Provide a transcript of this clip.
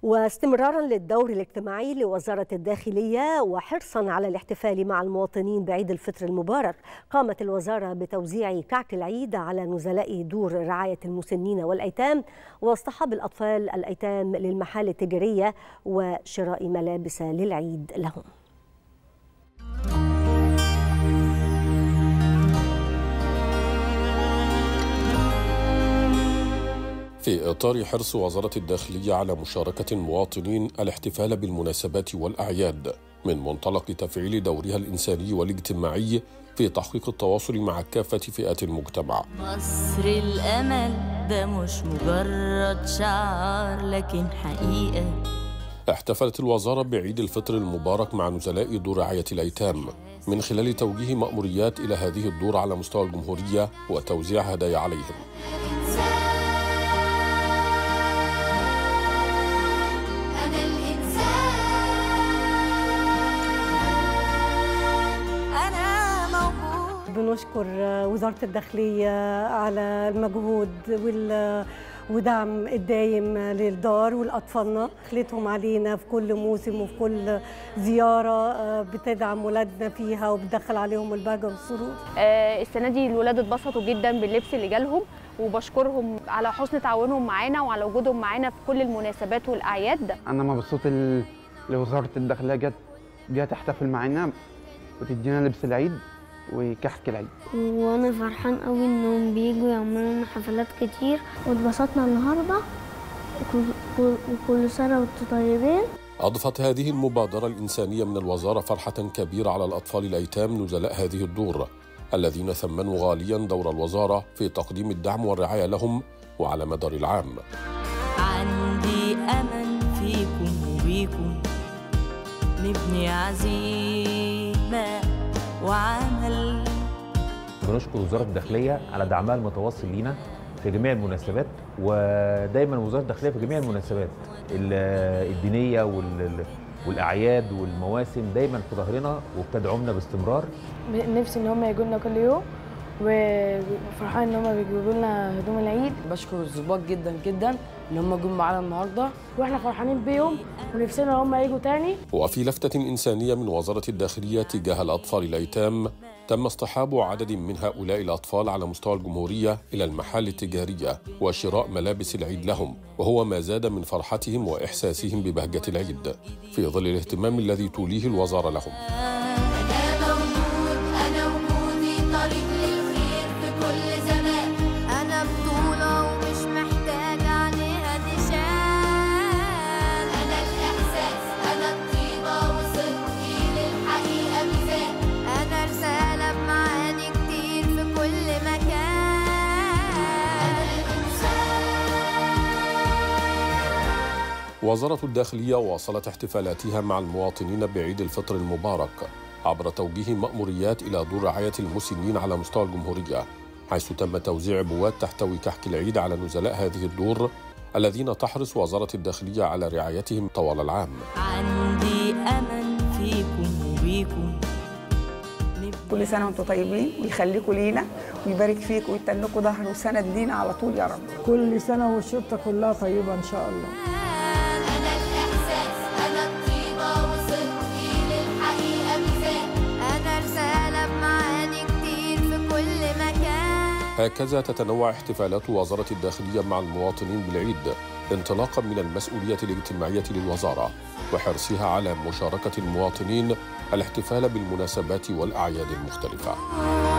واستمرارا للدور الاجتماعي لوزارة الداخلية وحرصا على الاحتفال مع المواطنين بعيد الفطر المبارك، قامت الوزارة بتوزيع كعك العيد على نزلاء دور رعاية المسنين والأيتام واصطحاب الأطفال الأيتام للمحال التجارية وشراء ملابس للعيد لهم. في إطار حرص وزارة الداخلية على مشاركة المواطنين الاحتفال بالمناسبات والأعياد من منطلق تفعيل دورها الإنساني والاجتماعي في تحقيق التواصل مع كافة فئات المجتمع. مصر الأمل ده مش مجرد شعار لكن حقيقة. احتفلت الوزارة بعيد الفطر المبارك مع نزلاء دور رعاية الأيتام من خلال توجيه مأموريات إلى هذه الدور على مستوى الجمهورية وتوزيع هدايا عليهم. بنشكر وزارة الداخلية على المجهود ودعم الدايم للدار والأطفالنا، خلتهم علينا في كل موسم وفي كل زيارة بتدعم ولادنا فيها وبتدخل عليهم البهجة والسرور. السنة دي الولاد اتبسطوا جدا باللبس اللي جالهم، وبشكرهم على حسن تعاونهم معانا وعلى وجودهم معانا في كل المناسبات والأعياد. أنا مبسوط لوزارة الداخلية جت تحتفل معانا وتدينا لبس العيد وكحك العيد، وانا فرحان قوي انهم بييجوا يعملوا لنا حفلات كتير واتبسطنا النهارده وكل سنه وانتم طيبين. أضفت هذه المبادرة الإنسانية من الوزارة فرحة كبيرة على الأطفال الأيتام نزلاء هذه الدور الذين ثمنوا غاليا دور الوزارة في تقديم الدعم والرعاية لهم وعلى مدار العام. عندي أمل فيكم وبيكم نبني عزيمة وعمل. بنشكر وزارة الداخلية على دعمها المتواصل لينا في جميع المناسبات، ودايما وزارة الداخلية في جميع المناسبات الدينية والأعياد والمواسم دايما في ظهرنا وبتدعمنا باستمرار. نفسي ان هم يجوا لنا كل يوم وفرحان ان هم بيجيبوا لنا هدوم العيد. بشكر الضباط جدا جدا ان هم جم معانا النهارده واحنا فرحانين بيهم ونفسنا هم يجوا تاني. وفي لفتة إنسانية من وزارة الداخلية تجاه الأطفال الأيتام تم اصطحاب عدد من هؤلاء الأطفال على مستوى الجمهورية إلى المحال التجارية وشراء ملابس العيد لهم، وهو ما زاد من فرحتهم وإحساسهم ببهجة العيد في ظل الاهتمام الذي توليه الوزارة لهم. وزارة الداخلية واصلت احتفالاتها مع المواطنين بعيد الفطر المبارك عبر توجيه مأموريات إلى دور رعاية المسنين على مستوى الجمهورية، حيث تم توزيع عبوات تحتوي كحك العيد على نزلاء هذه الدور الذين تحرص وزارة الداخلية على رعايتهم طوال العام. عندي أمل فيكم وبيكم. كل سنة وانتم طيبين ويخليكم لينا ويبارك فيكم ويتنكوا ظهر وسند لينا على طول يا رب. كل سنة والشرطة كلها طيبة إن شاء الله. هكذا تتنوع احتفالات وزارة الداخلية مع المواطنين بالعيد انطلاقا من المسؤولية الاجتماعية للوزارة وحرصها على مشاركة المواطنين الاحتفال بالمناسبات والأعياد المختلفة.